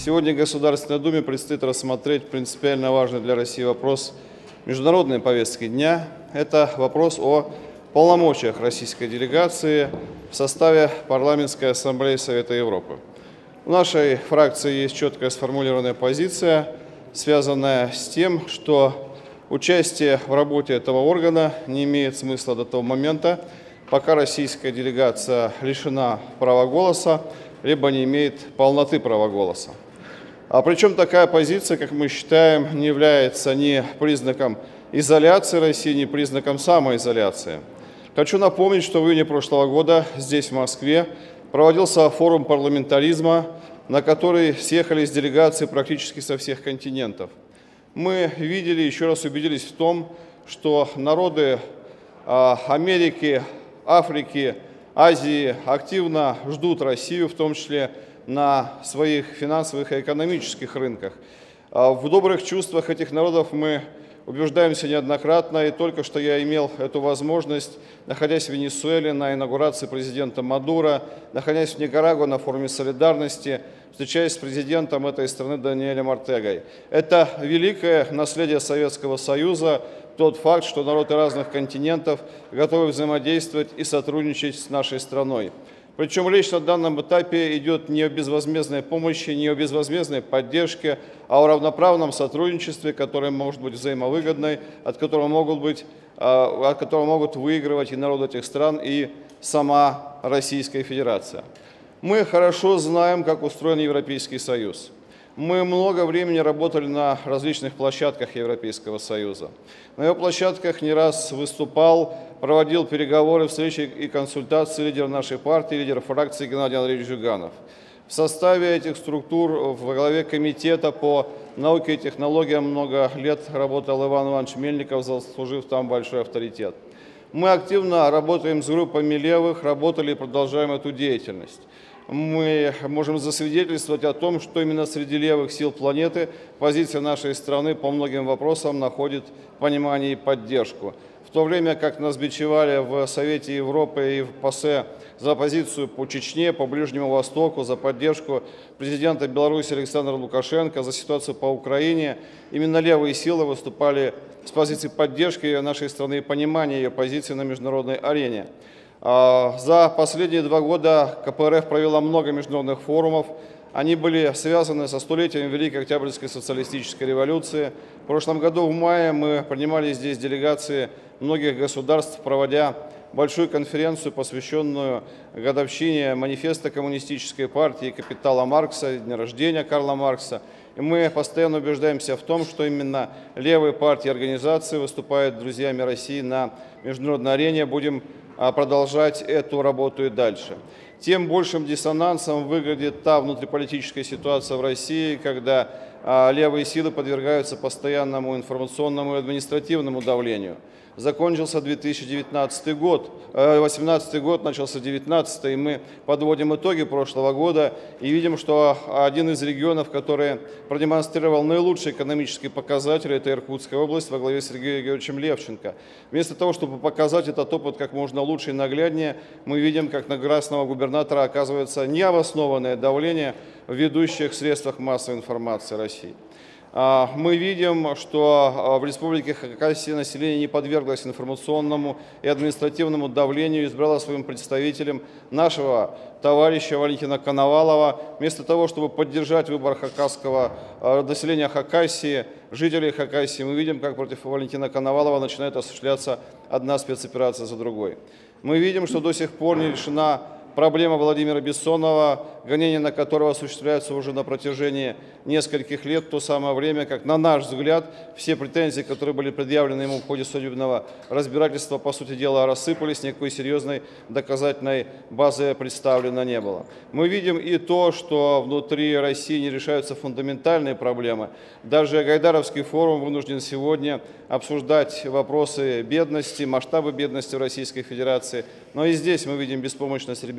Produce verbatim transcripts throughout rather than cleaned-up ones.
Сегодня Государственной Думе предстоит рассмотреть принципиально важный для России вопрос международной повестки дня. Это вопрос о полномочиях российской делегации в составе Парламентской ассамблеи Совета Европы. У нашей фракции есть четкая сформулированная позиция, связанная с тем, что участие в работе этого органа не имеет смысла до того момента, пока российская делегация лишена права голоса, либо не имеет полноты права голоса. А причем такая позиция, как мы считаем, не является ни признаком изоляции России, ни признаком самоизоляции. Хочу напомнить, что в июне прошлого года здесь, в Москве, проводился форум парламентаризма, на который съехались делегации практически со всех континентов. Мы видели, еще раз убедились в том, что народы Америки, Африки, Азии активно ждут Россию, в том числе на своих финансовых и экономических рынках. В добрых чувствах этих народов мы убеждаемся неоднократно, и только что я имел эту возможность, находясь в Венесуэле на инаугурации президента Мадуро, находясь в Никарагуа на форуме солидарности, встречаясь с президентом этой страны Даниэлем Ортегой. Это великое наследие Советского Союза, тот факт, что народы разных континентов готовы взаимодействовать и сотрудничать с нашей страной. Причем речь на данном этапе идет не о безвозмездной помощи, не о безвозмездной поддержке, а о равноправном сотрудничестве, которое может быть взаимовыгодной, от которого могут, быть, от которого могут выигрывать и народы этих стран, и сама Российская Федерация. Мы хорошо знаем, как устроен Европейский Союз. Мы много времени работали на различных площадках Европейского Союза. На его площадках не раз выступал, проводил переговоры, встречи и консультации лидер нашей партии, лидер фракции Геннадий Андреевич Зюганов. В составе этих структур во главе комитета по науке и технологиям много лет работал Иван Иванович Мельников, заслужив там большой авторитет. Мы активно работаем с группами левых, работали и продолжаем эту деятельность. Мы можем засвидетельствовать о том, что именно среди левых сил планеты позиция нашей страны по многим вопросам находит понимание и поддержку. В то время как нас бичевали в Совете Европы и в ПАСЕ за позицию по Чечне, по Ближнему Востоку, за поддержку президента Беларуси Александра Лукашенко, за ситуацию по Украине, именно левые силы выступали с позиции поддержки нашей страны и понимания ее позиции на международной арене. За последние два года КПРФ провела много международных форумов. Они были связаны со столетием Великой Октябрьской социалистической революции. В прошлом году в мае мы принимали здесь делегации многих государств, проводя большую конференцию, посвященную годовщине манифеста Коммунистической партии «Капитала Маркса», дня рождения Карла Маркса. И мы постоянно убеждаемся в том, что именно левые партии и организации выступают друзьями России на международной арене. Будем продолжать эту работу и дальше. Тем большим диссонансом выглядит та внутриполитическая ситуация в России, когда левые силы подвергаются постоянному информационному и административному давлению. Закончился две тысячи девятнадцатый год, две тысячи восемнадцатый год, начался две тысячи девятнадцатый, и мы подводим итоги прошлого года и видим, что один из регионов, который продемонстрировал наилучшие экономические показатели, это Иркутская область во главе с Сергеем Георгиевичем Левченко. Вместо того, чтобы показать этот опыт как можно лучше и нагляднее, мы видим, как на красного губернатора оказывается необоснованное давление в ведущих средствах массовой информации России. Мы видим, что в Республике Хакасия население не подверглось информационному и административному давлению, избрало своим представителем нашего товарища Валентина Коновалова. Вместо того, чтобы поддержать выбор хакасского населения Хакасии, жителей Хакасии, мы видим, как против Валентина Коновалова начинает осуществляться одна спецоперация за другой. Мы видим, что до сих пор не решена проблема Владимира Бессонова, гонения на которого осуществляются уже на протяжении нескольких лет, в то самое время, как, на наш взгляд, все претензии, которые были предъявлены ему в ходе судебного разбирательства, по сути дела, рассыпались, никакой серьезной доказательной базы представлено не было. Мы видим и то, что внутри России не решаются фундаментальные проблемы. Даже Гайдаровский форум вынужден сегодня обсуждать вопросы бедности, масштабы бедности в Российской Федерации. Но и здесь мы видим беспомощность Беларуси,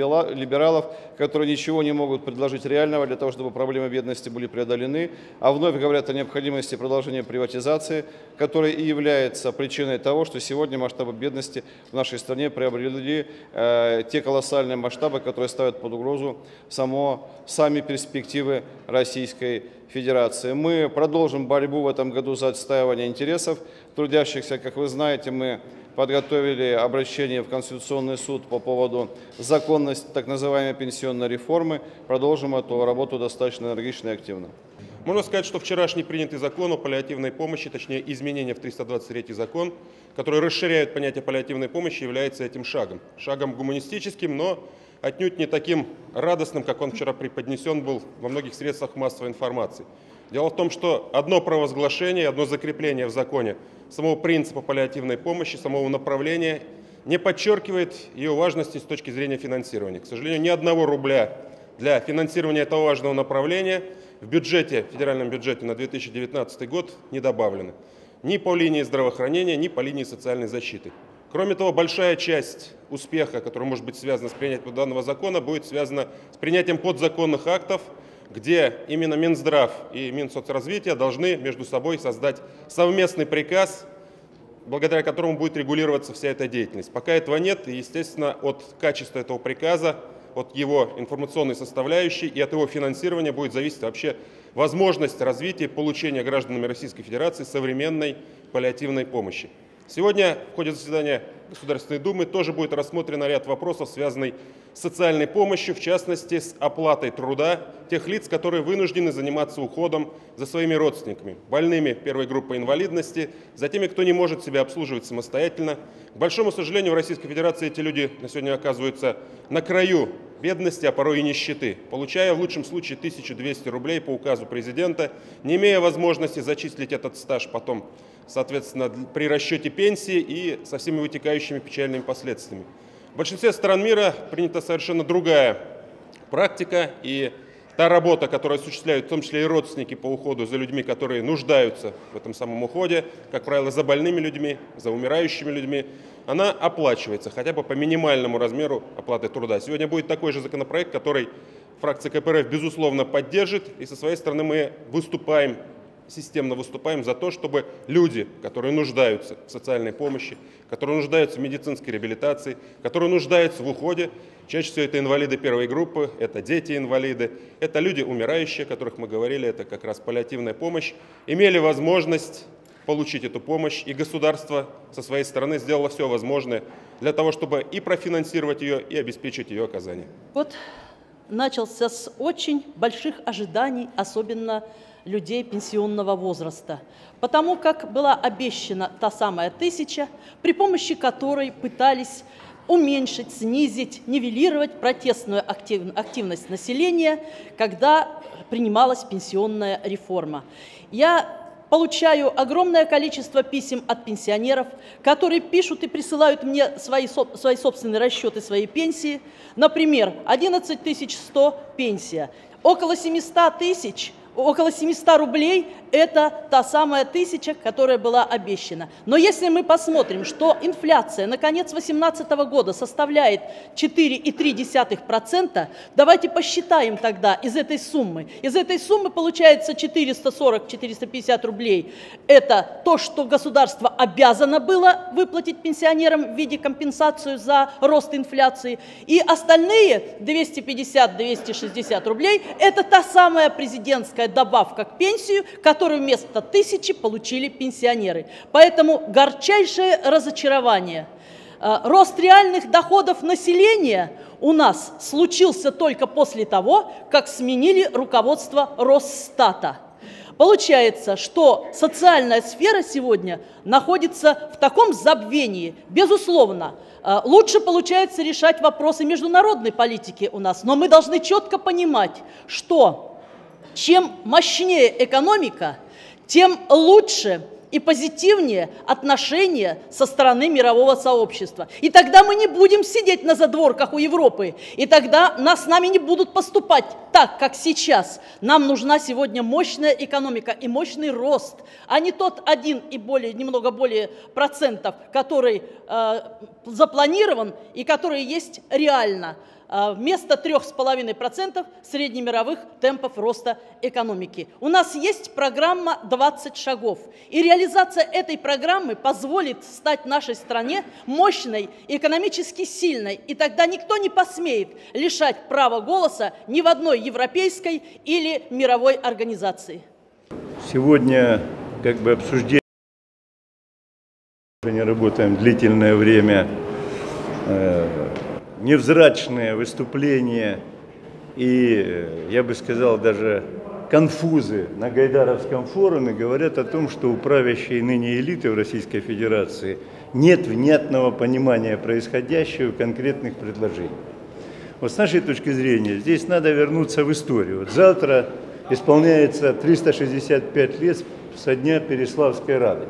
либералов, которые ничего не могут предложить реального для того, чтобы проблемы бедности были преодолены, а вновь говорят о необходимости продолжения приватизации, которая и является причиной того, что сегодня масштабы бедности в нашей стране приобрели э, те колоссальные масштабы, которые ставят под угрозу само, сами перспективы Российской Федерации. Мы продолжим борьбу в этом году за отстаивание интересов трудящихся. Как вы знаете, мы подготовили обращение в Конституционный суд по поводу законности так называемой пенсионной реформы. Продолжим эту работу достаточно энергично и активно. Можно сказать, что вчерашний принятый закон о паллиативной помощи, точнее изменения в триста двадцать третий закон, который расширяет понятие паллиативной помощи, является этим шагом. Шагом гуманистическим, но отнюдь не таким радостным, как он вчера преподнесен был во многих средствах массовой информации. Дело в том, что одно провозглашение, одно закрепление в законе самого принципа паллиативной помощи, самого направления не подчеркивает ее важности с точки зрения финансирования. К сожалению, ни одного рубля для финансирования этого важного направления в бюджете, в федеральном бюджете на две тысячи девятнадцатый год не добавлено. Ни по линии здравоохранения, ни по линии социальной защиты. Кроме того, большая часть успеха, который может быть связана с принятием данного закона, будет связана с принятием подзаконных актов, где именно Минздрав и Минсоцразвитие должны между собой создать совместный приказ, благодаря которому будет регулироваться вся эта деятельность. Пока этого нет, и, естественно, от качества этого приказа, от его информационной составляющей и от его финансирования будет зависеть вообще возможность развития и получения гражданами Российской Федерации современной паллиативной помощи. Сегодня в ходе заседания Государственной Думы тоже будет рассмотрен ряд вопросов, связанных с социальной помощью, в частности, с оплатой труда тех лиц, которые вынуждены заниматься уходом за своими родственниками, больными первой группы инвалидности, за теми, кто не может себя обслуживать самостоятельно. К большому сожалению, в Российской Федерации эти люди на сегодня оказываются на краю бедности, а порой и нищеты, получая в лучшем случае тысячу двести рублей по указу президента, не имея возможности зачислить этот стаж потом, соответственно, при расчете пенсии и со всеми вытекающими печальными последствиями. В большинстве стран мира принята совершенно другая практика, и та работа, которую осуществляют в том числе и родственники по уходу за людьми, которые нуждаются в этом самом уходе, как правило, за больными людьми, за умирающими людьми, она оплачивается хотя бы по минимальному размеру оплаты труда. Сегодня будет такой же законопроект, который фракция ка пэ эр эф безусловно поддержит, и со своей стороны мы выступаем, системно выступаем за то, чтобы люди, которые нуждаются в социальной помощи, которые нуждаются в медицинской реабилитации, которые нуждаются в уходе, чаще всего это инвалиды первой группы, это дети-инвалиды, это люди умирающие, о которых мы говорили, это как раз паллиативная помощь, имели возможность получить эту помощь, и государство со своей стороны сделало все возможное для того, чтобы и профинансировать ее, и обеспечить ее оказание. Вот начался с очень больших ожиданий, особенно людей пенсионного возраста, потому как была обещана та самая тысяча, при помощи которой пытались уменьшить, снизить, нивелировать протестную активность населения, когда принималась пенсионная реформа. Я получаю огромное количество писем от пенсионеров, которые пишут и присылают мне свои, свои собственные расчеты своей пенсии. Например, одиннадцать тысяч сто пенсия, около семисот тысяч. Около семисот рублей – это та самая тысяча, которая была обещана. Но если мы посмотрим, что инфляция на конец две тысячи восемнадцатого года составляет четыре и три десятых процента, давайте посчитаем тогда из этой суммы. Из этой суммы получается четыреста сорок — четыреста пятьдесят рублей. Это то, что государство обязано было выплатить пенсионерам в виде компенсации за рост инфляции. И остальные двести пятьдесят — двести шестьдесят рублей – это та самая президентская добавка к пенсию, которую вместо тысячи получили пенсионеры. Поэтому горчайшее разочарование. Рост реальных доходов населения у нас случился только после того, как сменили руководство Росстата. Получается, что социальная сфера сегодня находится в таком забвении. Безусловно, лучше получается решать вопросы международной политики у нас, но мы должны четко понимать, что чем мощнее экономика, тем лучше и позитивнее отношения со стороны мирового сообщества. И тогда мы не будем сидеть на задворках у Европы, и тогда нас с нами не будут поступать так, как сейчас. Нам нужна сегодня мощная экономика и мощный рост, а не тот один и более, немного более процентов, который э, запланирован и который есть реально. вместо трёх с половиной процентов среднемировых темпов роста экономики. У нас есть программа «двадцать шагов». И реализация этой программы позволит стать нашей стране мощной, экономически сильной. И тогда никто не посмеет лишать права голоса ни в одной европейской или мировой организации. Сегодня как бы обсуждение, мы работаем длительное время, невзрачные выступления и, я бы сказал, даже конфузы на Гайдаровском форуме говорят о том, что у правящей ныне элиты в Российской Федерации нет внятного понимания происходящего и конкретных предложений. Вот с нашей точки зрения здесь надо вернуться в историю. Вот завтра исполняется триста шестьдесят пять лет со дня Переславской Рады.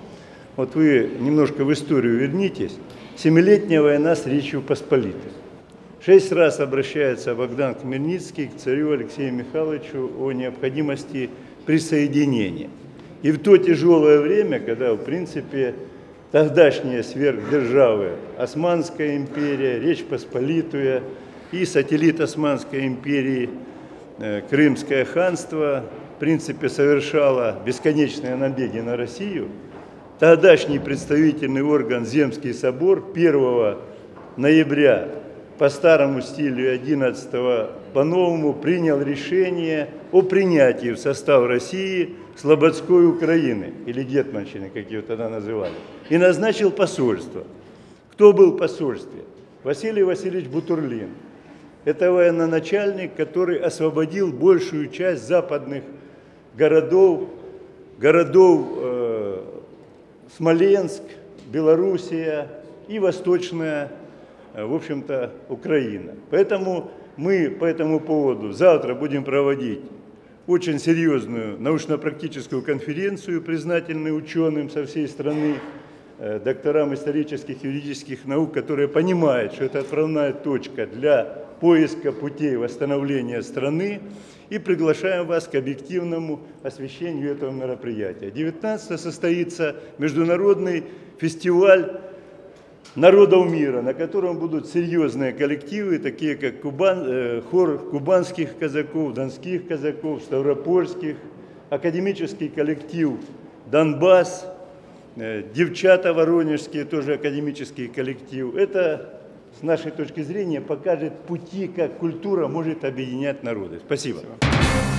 Вот вы немножко в историю вернитесь. Семилетняя война с Речью Посполитой. Шесть раз обращается Богдан Хмельницкий к царю Алексею Михайловичу о необходимости присоединения. И в то тяжелое время, когда, в принципе, тогдашние сверхдержавы, Османская империя, Речь Посполитая и сателлит Османской империи, Крымское ханство, в принципе, совершало бесконечные набеги на Россию, тогдашний представительный орган Земский собор первого ноября по старому стилю, одиннадцатого по новому принял решение о принятии в состав России Слободской Украины, или Гетманщины, как ее тогда называли, и назначил посольство. Кто был в посольстве? Василий Васильевич Бутурлин. Это военачальник, который освободил большую часть западных городов, городов э, Смоленск, Белоруссия и восточная, в общем-то, Украина. Поэтому мы по этому поводу завтра будем проводить очень серьезную научно-практическую конференцию, признательную ученым со всей страны, докторам исторических и юридических наук, которые понимают, что это отправная точка для поиска путей восстановления страны, и приглашаем вас к объективному освещению этого мероприятия. девятнадцатого состоится международный фестиваль народов мира, на котором будут серьезные коллективы, такие как Кубан, э, хор кубанских казаков, донских казаков, ставропольских, академический коллектив «Донбасс», э, девчата воронежские, тоже академический коллектив. Это, с нашей точки зрения, покажет пути, как культура может объединять народы. Спасибо. Спасибо.